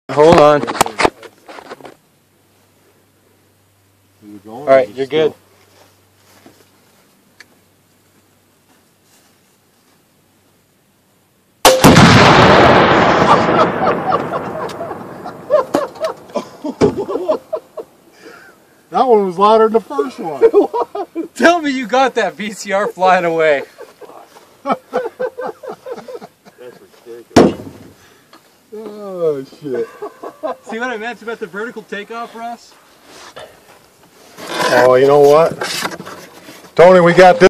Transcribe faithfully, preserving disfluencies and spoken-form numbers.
Hold on. All right, you're good. That one was louder than the first one. Tell me you got that V C R flying away. That's ridiculous. Oh, shit. See what I meant about the vertical takeoff, Russ? Oh, you know what? Tony, we got this.